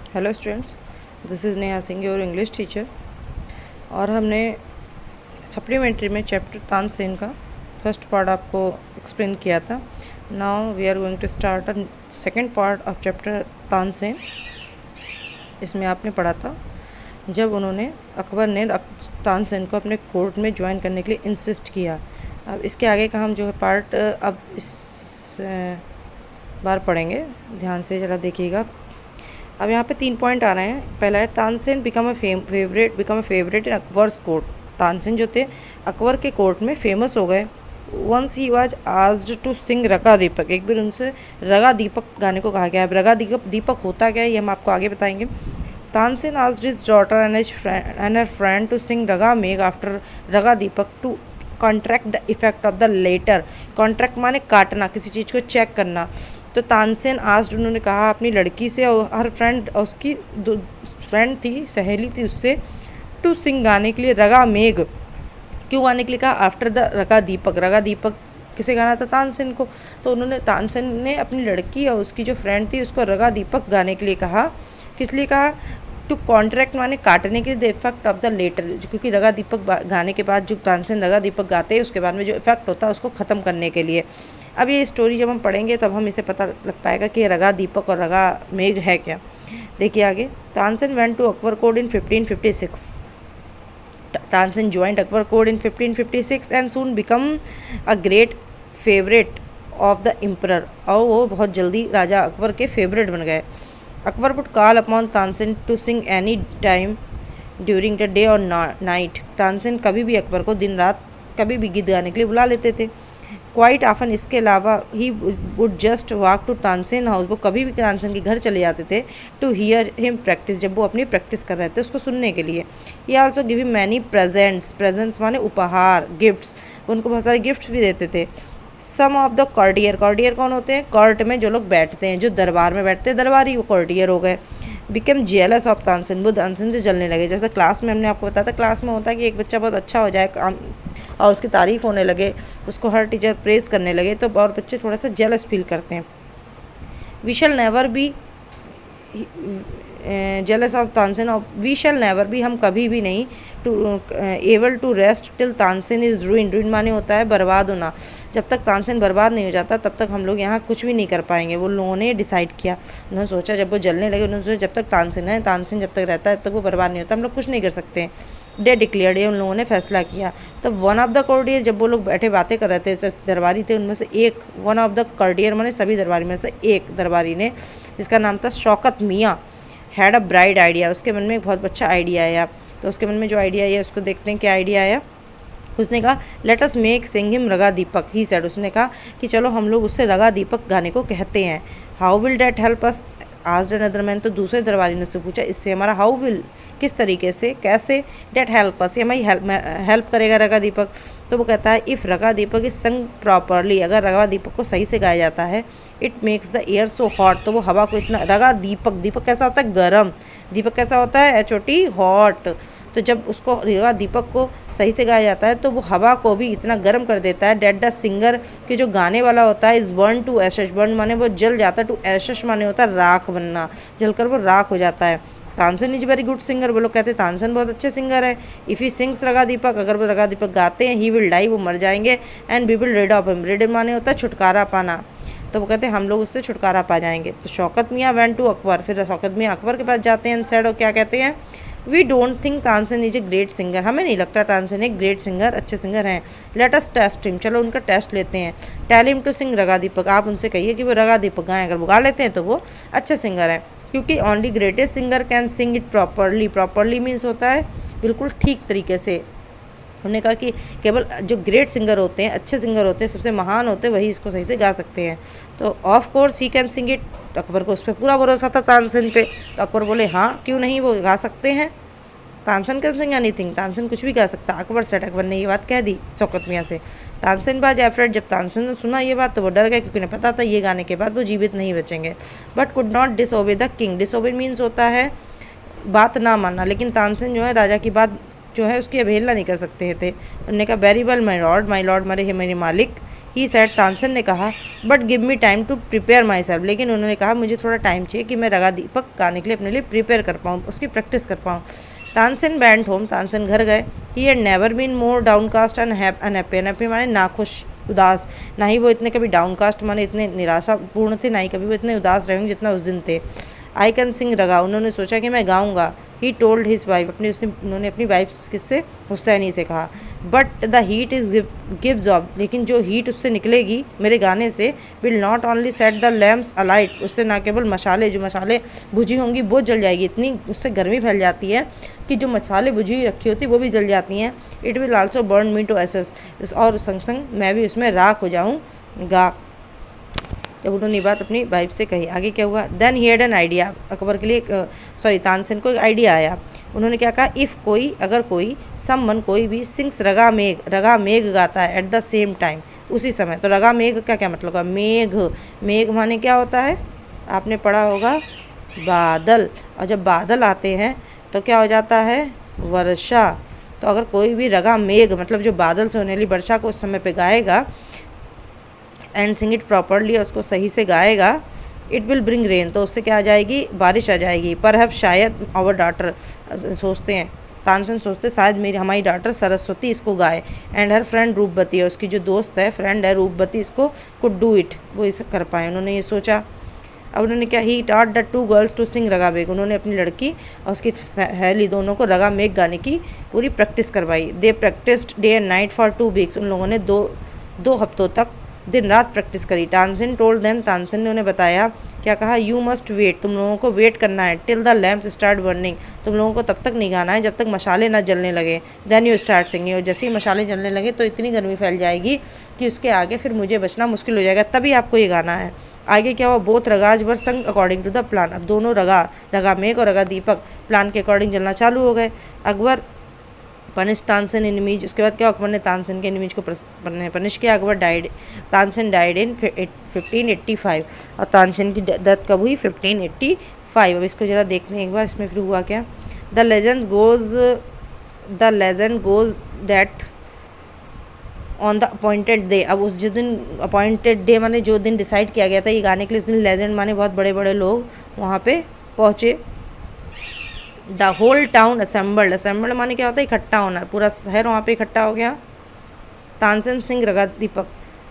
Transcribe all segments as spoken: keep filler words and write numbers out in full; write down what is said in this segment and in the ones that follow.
Hello students, this is Neha Singh, your English teacher. और हमने supplementary में चैप्टर तानसेन का फर्स्ट पार्ट आपको एक्सप्लेन किया था। Now we are going to start a second part of chapter Tansen. इसमें आपने पढ़ा था जब उन्होंने अकबर ने तानसेन को अपने कोर्ट में ज्वाइन करने के लिए इंसिस्ट किया। अब इसके आगे का हम जो है पार्ट अब इस बार पढ़ेंगे, ध्यान से ज़रा देखिएगा। अब यहाँ पे तीन पॉइंट आ रहे हैं। पहला है Tansen become a favourite become a favourite in Akbar's court. Tansen जो थे अकबर के कोर्ट में फेमस हो गए। Once he was asked to sing raga Deepak. एक बार उनसे रगा दीपक गाने को कहा गया है। रगा दीपक दीपक होता क्या है ये हम आपको आगे बताएंगे। Tansen asked his daughter and his friend and her friend to sing raga Megh after raga Deepak to contract the effect of the letter. Contract माने काटना, किसी चीज़ को चेक करना। तो तानसेन आस्क्ड, उन्होंने कहा अपनी लड़की से और हर फ्रेंड, उसकी फ्रेंड थी, सहेली थी उससे, टू सिंग गाने के लिए रगा मेघ। क्यों गाने के लिए कहा? आफ्टर द रगा दीपक। रगा दीपक किसे गाना था? तानसेन को। तो उन्होंने तानसेन ने अपनी लड़की और उसकी जो फ्रेंड थी उसको रगा दीपक गाने के लिए कहा। किस लिए कहा? टू कॉन्ट्रैक्ट माने काटने के the effect of the letter. क्योंकि रगा दीपक गाने के बाद जो तानसेन रगा दीपक गाते हैं उसके बाद में जो इफेक्ट होता है उसको ख़त्म करने के लिए। अब ये स्टोरी जब हम पढ़ेंगे तब हम इसे पता लग पाएगा कि रगा दीपक और रगा मेघ है क्या। देखिए आगे। Tansen went to Akbar court in fifteen fifty six. Tansen joined Akbar court in fifteen fifty six and soon become a great favourite of the emperor. और वो बहुत जल्दी राजा अकबर के फेवरेट बन गए। Akbar would call upon Tansen to sing any time during the day और night. Tansen कभी भी अकबर को दिन रात कभी भी गीत गाने के लिए बुला लेते थे। क्वाइट ऑफन, इसके अलावा he would just walk to Tansen house. वो कभी भी तानसेन के घर चले जाते थे टू हियर हिम प्रैक्टिस, जब वो अपनी प्रैक्टिस कर रहे थे उसको सुनने के लिए। He also give him many presents. Presents माने उपहार, गिफ्ट्स। उनको बहुत सारे गिफ्ट्स भी देते थे। Some of the courtier. Courtier कौन होते हैं? कोर्ट में जो लोग बैठते हैं, जो दरबार में बैठते हैं, दरबारी वो कॉर्टियर हो गए। Become jealous of Tansen. वो तानसेन से जलने लगे। जैसे क्लास में हमने आपको बताया था, क्लास में होता है कि एक बच्चा बहुत अच्छा हो जाए काम और उसकी तारीफ़ होने लगे, उसको हर टीचर प्रेज़ करने लगे, तो और बच्चे थोड़ा सा जेलस फील करते हैं। We shall never be jealous of Tansen. We shall never be, हम कभी भी नहीं, to able to rest till Tansen is ruin. Ruin माने होता है बर्बाद होना। जब तक तानसेन बर्बाद नहीं हो जाता तब तक हम लोग यहाँ कुछ भी नहीं कर पाएंगे। वो लोगों ने डिसाइड किया, उन्होंने सोचा, जब वो जलने लगे उन्होंने सोचा जब तक तानसेन है, तानसेन जब तक रहता है तब तक वो बर्बाद नहीं होता, हम लोग कुछ नहीं कर सकते हैं। डे डिक्लेयर्ड, ये उन लोगों ने फैसला किया। तो वन ऑफ द कॉर्डियर, जब वो लोग बैठे बातें कर रहे थे, दरबारी थे उनमें से एक, वन ऑफ द कॉर्डियर माने सभी दरबारी में से एक दरबारी ने, जिसका नाम था शौकत मियाँ, हैड अ ब्राइट आइडिया। उसके मन में एक बहुत अच्छा आइडिया आया। तो उसके मन में जो आइडिया आया उसको देखते हैं क्या आइडिया आया। उसने कहा let us make sing him raga Deepak. He said, उसने कहा कि चलो हम लोग उससे रगा दीपक गाने को कहते हैं। How will that help us? Asked another man. तो दूसरे दरबारी ने उससे पूछा इससे हमारा हाउ विल, किस तरीके से, कैसे, डैट हेल्प अस, ये हमारी हेल्प हेल्प करेगा रगा दीपक। तो वो कहता है if raga Deepak is sung properly, अगर रगा दीपक को सही से गाया जाता है, it makes the air so hot, तो वो हवा को इतना, रगा दीपक, दीपक कैसा होता है? गर्म। दीपक कैसा होता है? H O T, hot. तो जब उसको रगा दीपक को सही से गाया जाता है तो वो हवा को भी इतना गर्म कर देता है, डेट द सिंगर, कि जो गाने वाला होता है, is burn to ashes. Burn माने वो जल जाता है, टू एशेश माने होता है राख बनना, जलकर वो राख हो जाता है। Tansen is very good singer, वो लोग कहते हैं तानसेन बहुत अच्छे सिंगर है। इफ़ ही सिंग्स रगा दीपक, अगर वो रगा दीपक गाते हैं, ही विल डाई, वो मर जाएंगे, and we will rid of him. Rid माने होता है छुटकारा पाना, तो वो कहते हैं हम लोग उससे छुटकारा पा जाएंगे। तो शौकत मियाँ वेंट टू अकबर, फिर शौकत मियाँ अकबर के पास जाते हैं। सेड, और क्या कहते हैं? We don't think Tansen is a great singer, हमें नहीं लगता तानसेन एक ग्रेट सिंगर, अच्छे सिंगर हैं। लेट अस टेस्ट हिम, चलो उनका टेस्ट लेते हैं। Tell him to sing raga Deepak, आप उनसे कहिए कि वो रगा दीपक गाएं, अगर वो गा लेते हैं तो वो अच्छे सिंगर हैं। क्योंकि only greatest singer can sing it properly. Properly means होता है बिल्कुल ठीक तरीके से। उन्होंने कहा कि केवल जो ग्रेट सिंगर होते हैं, अच्छे सिंगर होते हैं, सबसे महान होते हैं, वही इसको सही से गा सकते हैं। तो of course he can sing it. तो अकबर को उस पर पूरा भरोसा था तानसेन पे। तो अकबर बोले हाँ क्यों नहीं, वो गा सकते हैं। Tansen can sing anything, Tansen कुछ भी गा सकता। अकबर सेट, अकबर ने ये बात कह दी शौकत मियाँ से। तानसेन बाज एफ्रेड, जब तानसेन ने सुना ये बात तो वो डर गए, क्योंकि उन्हें पता था ये गाने के बाद वो जीवित नहीं बचेंगे। But could not disobey the king. Disobey means होता है बात ना मानना, लेकिन तानसेन जो है राजा की बात जो है उसकी अवहेलना नहीं कर सकते थे। उन्होंने कहा very well my lord, my lord मारे मेरे मालिक। ही सेड, तानसेन ने कहा, but give me time to prepare myself, लेकिन उन्होंने कहा मुझे थोड़ा टाइम चाहिए कि मैं रगा दीपक गाने के लिए अपने लिए प्रिपेयर कर पाऊँ, उसकी प्रैक्टिस कर पाऊँ। तानसेन वेंट होम, तानसेन घर गए। He had never been more downcast and unhappy, unhappy माने नाखुश, उदास। ना ही वो इतने कभी डाउनकास्ट माने इतने निराशापूर्ण थे, ना ही कभी वो इतने उदास रहेंगे जितना उस दिन थे। आई कैन सिंग रगा, उन्होंने सोचा कि मैं गाऊंगा। ही टोल्ड हिज वाइफ, अपनी उसने उन्होंने अपनी वाइफ किससे, हुसैनी से कहा। But the heat is gives off, लेकिन जो हीट उससे निकलेगी मेरे गाने से, will not only set the lamps alight, उससे ना केवल मशाले, जो मशाले बुझी होंगी वो जल जाएगी, इतनी उससे गर्मी फैल जाती है कि जो मसाले बुझी हुई रखी होती वो भी जल जाती हैं। It will also burn me to ashes, और संग संग मैं भी उसमें राख हो जाऊँगा। जब उन्होंने ये बात अपनी वाइफ से कही, आगे क्या हुआ, then he had an idea, Akbar के लिए सॉरी तानसेन को एक आइडिया आया। उन्होंने क्या कहा, इफ़ कोई, अगर कोई, समवन कोई भी, सिंग्स रगा मेघ, रगा मेघ गाता है एट द सेम टाइम, उसी समय, तो रगा मेघ का क्या मतलब है, मेघ, मेघ माने क्या होता है, आपने पढ़ा होगा बादल, और जब बादल आते हैं तो क्या हो जाता है, वर्षा। तो अगर कोई भी रगा मेघ मतलब जो बादल से होने वाली वर्षा को उस समय पे गाएगा, एंड सिंग इट प्रॉपरली, उसको सही से गाएगा, इट विल ब्रिंग रेन, तो उससे क्या आ जाएगी, बारिश आ जाएगी। पर अब शायद आवर डॉटर, सोचते हैं तानसेन सोचते शायद मेरी हमारी डॉटर सरस्वती इसको गाए, एंड हर फ्रेंड रूपवती है, उसकी जो दोस्त है, फ्रेंड है रूपवती, इसको कुड डू इट, वो इसे कर पाए, उन्होंने ये सोचा। अब उन्होंने क्या, he taught the two girls to sing raga Megh, उन्होंने अपनी लड़की और उसकी सहेली दोनों को रगा मेघ गाने की पूरी प्रैक्टिस करवाई। They practised day and night for two weeks, उन लोगों ने दो दो हफ्तों तक दिन रात प्रैक्टिस करी। तानसेन टोल्ड देम, तानसेन ने उन्हें बताया, क्या कहा, यू मस्ट वेट, तुम लोगों को वेट करना है, till the lamps start burning, तुम लोगों को तब तक नहीं गाना है जब तक मशाले ना जलने लगे। देन यू स्टार्ट सिंगिंग, और जैसे ही मशाले जलने लगे तो इतनी गर्मी फैल जाएगी कि उसके आगे फिर मुझे बचना मुश्किल हो जाएगा, तभी आपको ये गाना है। आगे क्या हुआ, बोथ रगाज वर संग अकॉर्डिंग टू द प्लान, अब दोनों रगा, रगा मेघ और रगा दीपक प्लान के अकॉर्डिंग जलना चालू हो गए। अकबर पनिश तानसेन एनिमीज, उसके बाद क्या, अकबर ने तानसेन के एनिमीज को पनिश किया। Akbar died, Tansen died in fifteen eighty five, और तानसेन की डेथ कब हुई, फिफ्टीन एट्टी फाइव। अब इसको जरा देखते हैं एक बार, इसमें फिर हुआ क्या। The legend goes the legend goes that on the appointed day, अब उस जिस दिन अपॉइंटेड डे माने जो दिन डिसाइड किया गया था ये गाने के लिए, उस दिन लेजेंड माने बहुत बड़े बड़े लोग वहाँ पे पहुँचे। The whole town assembled, assembled माने क्या होता है, इकट्ठा होना, पूरा शहर वहाँ पे इकट्ठा हो गया। Tansen sing raga Deepak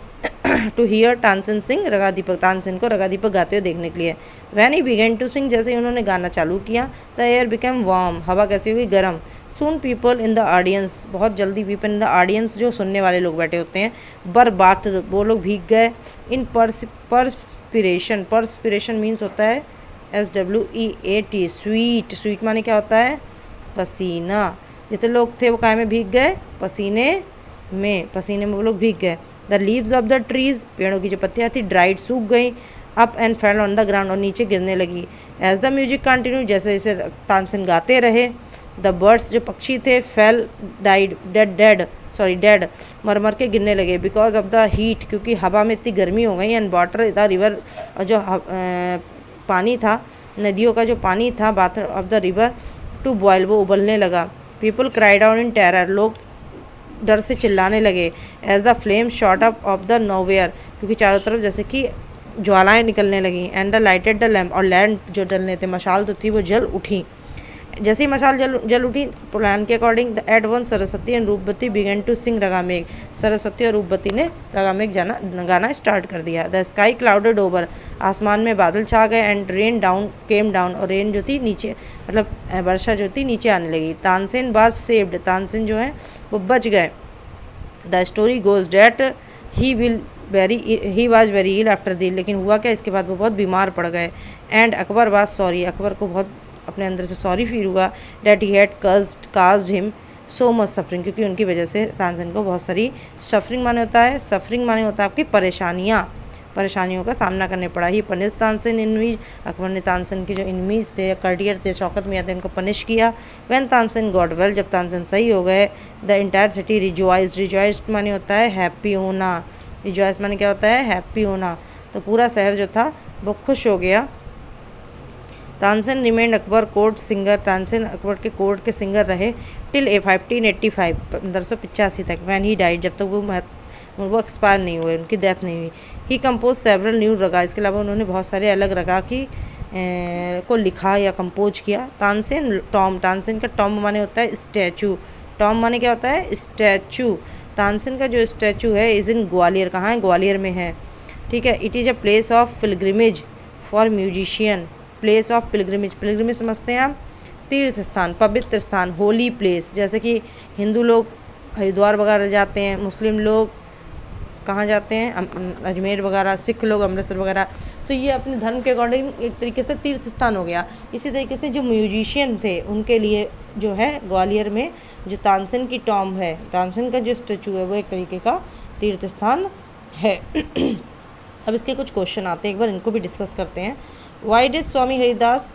to hear Tansen sing raga Deepak, Tansen को रगा दीपक गाते हुए देखने के लिए। When he began to sing, जैसे ही उन्होंने गाना चालू किया, द एयर बिकेम वार्म, हवा कैसी होगी, गर्म। Soon people in the audience, बहुत जल्दी पीपल इन द ऑडियंस, जो सुनने वाले लोग बैठे होते हैं, बर बात, वो लोग भीग गए। In pers perspiration, perspiration means होता है S W E A T, sweet, sweet माने क्या होता है, पसीना। जितने लोग थे वो काय में भीग गए, पसीने में, पसीने में वो लोग भीग गए। The leaves of the trees, पेड़ों की जो पत्तियाँ थी, ड्राइड, सूख गई। Up and fell on the ground, और नीचे गिरने लगी। एज द म्यूजिक कंटिन्यू, जैसे जैसे तानसेन गाते रहे, द बर्ड्स, जो पक्षी थे, fell, died, dead dead sorry dead, मर मर के गिरने लगे। बिकॉज ऑफ द हीट, क्योंकि हवा में इतनी गर्मी हो गई। एंड वाटर, द रिवर, जो पानी था, नदियों का जो पानी था, bath of the river, to boil, वो उबलने लगा। People cried out in terror, लोग डर से चिल्लाने लगे। As the flame shot up of the nowhere, क्योंकि चारों तरफ जैसे कि ज्वालाएं निकलने लगीं। And the lighted the lamp, और लैम्प जो जलने थे, मशाल तो थी, वो जल उठी। जैसे ही मशाल जल जल उठी, प्लान के according, the at one Saraswati and Roopvati began to sing raga Megh, Saraswati और रूपवती ने रगा मेघ जाना गाना स्टार्ट कर दिया। द स्काई क्लाउडेड ओवर, आसमान में बादल छा गए। And rain down came down, और रेन जो थी नीचे, मतलब वर्षा जो थी नीचे आने लगी। तानसेन वाज सेव्ड, तानसेन जो है वो बच गए। The story goes that he will very he was very ill after दिल, लेकिन हुआ क्या, इसके बाद वो बहुत बीमार पड़ गए। And Akbar was sorry, Akbar को बहुत अपने अंदर से सॉरी फील हुआ। That he had caused caused him so much suffering, क्योंकि उनकी वजह से तानसेन को बहुत सारी सफरिंग माने होता है, सफरिंग माने होता है आपकी परेशानियाँ, परेशानियों का सामना करने पड़ा। ही पनिश तानसेन इनवीज, अकबर ने तानसेन के जो इनवीज थे, कर्डियर थे, शौकत मियाँ थे, उनको पनिश किया। व्हेन तानसेन गॉट वेल, जब तानसेन सही हो गए। The entire city rejoiced, rejoiced माने होता है हैप्पी होना, रिजॉइस माने क्या होता है, हैप्पी होना। तो पूरा शहर जो था वो खुश हो गया। Tansen remained Akbar court singer, Tansen Akbar के कोर्ट के सिंगर रहे। Till a fifteen eighty five पंद्रह सौ पिचासी तक, वैन ही डाइड, जब तक वो वो एक्सपायर नहीं हुए, उनकी डेथ नहीं हुई। He compose several new raga, इसके अलावा उन्होंने बहुत सारे अलग रगा की ए, को लिखा या कंपोज किया। तानसेन टॉम, तानसेन का टॉम माने होता है स्टैचू, टॉम माने क्या होता है स्टैचू। तानसेन का जो स्टैचू है इज़ इन ग्वालियर, कहाँ है ग्वालियर में है, ठीक है। It is a place of pilgrimage for musician, place of pilgrimage, pilgrimage समझते हैं आप तीर्थ स्थान, पवित्र स्थान, होली प्लेस, जैसे कि हिंदू लोग हरिद्वार वगैरह जाते हैं, मुस्लिम लोग कहाँ जाते हैं अजमेर वगैरह, सिख लोग अमृतसर वगैरह, तो ये अपने धर्म के अकॉर्डिंग एक तरीके से तीर्थ स्थान हो गया। इसी तरीके से जो म्यूजिशियन थे उनके लिए जो है ग्वालियर में जो तानसेन की टॉम है, तानसेन का जो स्टैचू है वो एक तरीके का तीर्थ स्थान है। अब इसके कुछ क्वेश्चन आते हैं, एक बार इनको भी डिस्कस करते हैं। Why did Swami Haridas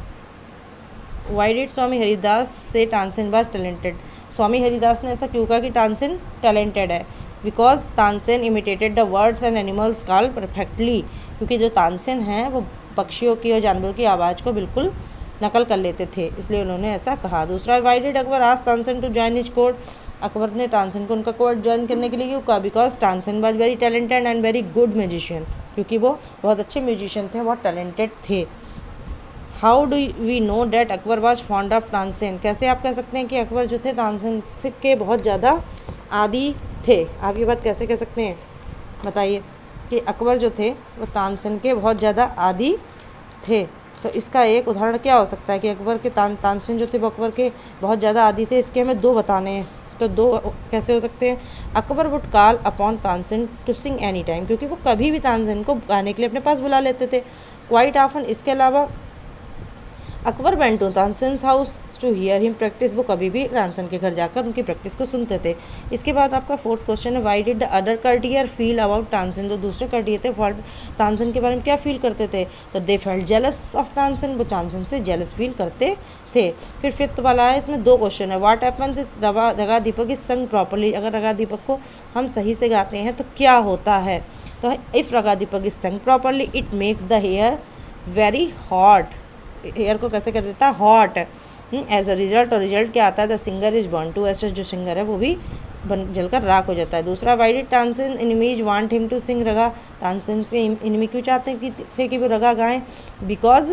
why did Swami Haridas से तानसेन वाज टैलेंटेड, स्वामी हरिदास ने ऐसा क्यों कहा कि तानसेन टैलेंटेड है। Because Tansen imitated the words and animals call perfectly, क्योंकि जो तानसेन हैं वो पक्षियों की और जानवरों की आवाज़ को बिल्कुल नकल कर लेते थे, इसलिए उन्होंने ऐसा कहा। दूसरा, why did Akbar ask Tansen to join his court, Akbar ने तानसेन को उनका कोर्ट ज्वाइन करने के लिए क्यों कहा। Because Tansen was very talented and very good musician, क्योंकि वो बहुत अच्छे म्यूजिशियन थे, बहुत टैलेंटेड थे। How do we know that Akbar was fond of Tansen, कैसे आप कह सकते हैं कि अकबर जो थे तानसेन के बहुत ज़्यादा आदी थे। आप ये बात कैसे कह सकते हैं बताइए कि अकबर जो थे वो तानसेन के बहुत ज़्यादा आदी थे। तो इसका एक उदाहरण क्या हो सकता है कि अकबर के तान तानसेन जो थे वो अकबर के बहुत ज़्यादा आदी थे, इसके हमें दो बताने हैं। तो दो कैसे हो सकते हैं। Akbar would call upon Tansen to sing any time, क्योंकि वो कभी भी तानसेन को गाने के लिए अपने पास बुला लेते थे, क्वाइट ऑफन। इसके अलावा Akbar went to Tansen's house to hear him practice, वो कभी भी तानसेन के घर जाकर उनकी प्रैक्टिस को सुनते थे। इसके बाद आपका फोर्थ क्वेश्चन है, why did the other courtier feel about Tansen, तो दूसरे कर्टियर थे फॉल्ट तानसेन के बारे में क्या फील करते थे, तो they felt jealous of Tansen, वो तानसेन से जेलस फील करते थे। फिर फिफ्थ वाला है, इसमें दो क्वेश्चन है। व्हाट हैपन्स इज रवा रगा दीपक इज संग प्रॉपरली, अगर रगा दीपक को हम सही से गाते हैं तो क्या होता है। तो if raga Deepak is sung properly it makes the air very hot, air को कैसे कर देता है हॉट। एज अ रिजल्ट, और रिजल्ट क्या आता है, the singer is burn to ash, जो सिंगर है वो भी बन जलकर राख हो जाता है। दूसरा, why did Tansen enemies want him to sing raga, Tansen के एनिमी क्यों चाहते हैं कि थे कि वो रगा गाएं। Because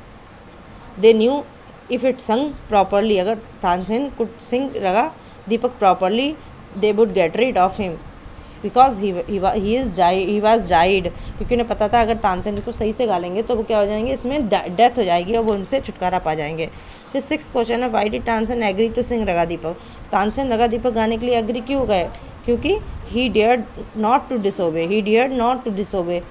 they knew if it sung properly, अगर Tansen could sing raga Deepak properly they would get rid of him, because he he is die he was died, क्योंकि उन्हें पता था अगर तानसेन को सही से गा लेंगे तो वो क्या हो जाएंगे, इसमें डेथ हो जाएगी और वो उनसे छुटकारा पा जाएंगे। फिर सिक्स क्वेश्चन है, why did Tansen agree to sing raga Deepak, Tansen raga Deepak गाने के लिए एग्री क्यों गए, क्योंकि he dared not to disobey, he dared not to disobey,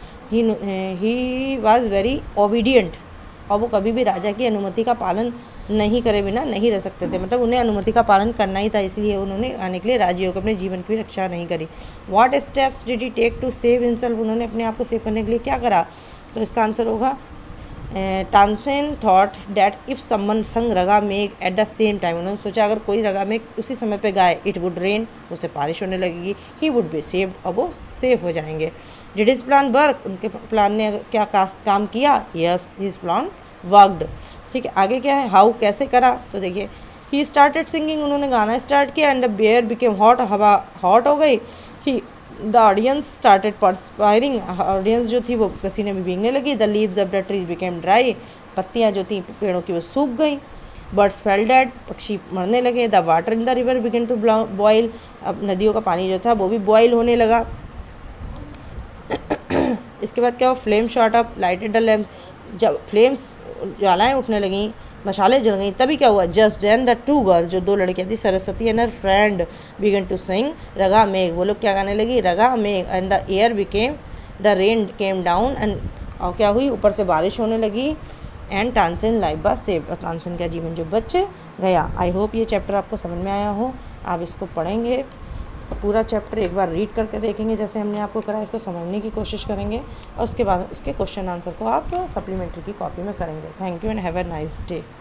he was very obedient, और वो कभी भी राजा की अनुमति का पालन नहीं करे बिना नहीं रह सकते थे, मतलब उन्हें अनुमति का पालन करना ही था, इसलिए उन्होंने आने के लिए राजी होकर अपने जीवन की रक्षा नहीं करी। What steps did he take to save himself, उन्होंने अपने आप को सेव करने के लिए क्या करा, तो इसका आंसर होगा Tansen thought that if someone sang raga मेघ एट द सेम टाइम, उन्होंने सोचा अगर कोई रगा मेघ उसी समय पे गाए इट वुड रेन, उससे बारिश होने लगेगी, ही वुड बी सेव्ड, और वो सेफ हो जाएंगे। डिड हिज प्लान वर्क, उनके प्लान ने क्या काम किया, यस हिज प्लान वर्कड। ठीक है, आगे क्या है, हाउ कैसे करा, तो देखिए ही स्टार्टेड सिंगिंग, उन्होंने गाना स्टार्ट किया, and the air became hot, हवा हॉट हो गई, he the audience started perspiring, audience जो थी वो पसीने में भीगने लगी, the leaves of the trees became dry, पत्तियाँ जो थी पेड़ों की वो सूख गई, बर्ड्स फेल डेड, पक्षी मरने लगे, the water in the river began to boil, अब नदियों का पानी जो था वो भी बॉयल होने लगा। इसके बाद क्या हुआ, flame shot up lighted the lamp, जब फ्लेम्स ज्वालाएँ उठने लगीं, मशाले जल गई, तभी क्या हुआ, just then the two girls, जो दो लड़कियाँ थी Saraswati and her friend began to sing raga Megh, वो लोग क्या गाने लगी, raga Megh, and the air became the rain came down, and और क्या हुई, ऊपर से बारिश होने लगी, and Tansen life was saved, और तानसेन का जीवन जो बच गया। आई होप ये चैप्टर आपको समझ में आया हो, आप इसको पढ़ेंगे, पूरा चैप्टर एक बार रीड करके देखेंगे जैसे हमने आपको करा, इसको समझने की कोशिश करेंगे, और उसके बाद उसके क्वेश्चन आंसर को आप सप्लीमेंट्री की कॉपी में करेंगे। Thank you and have a nice day.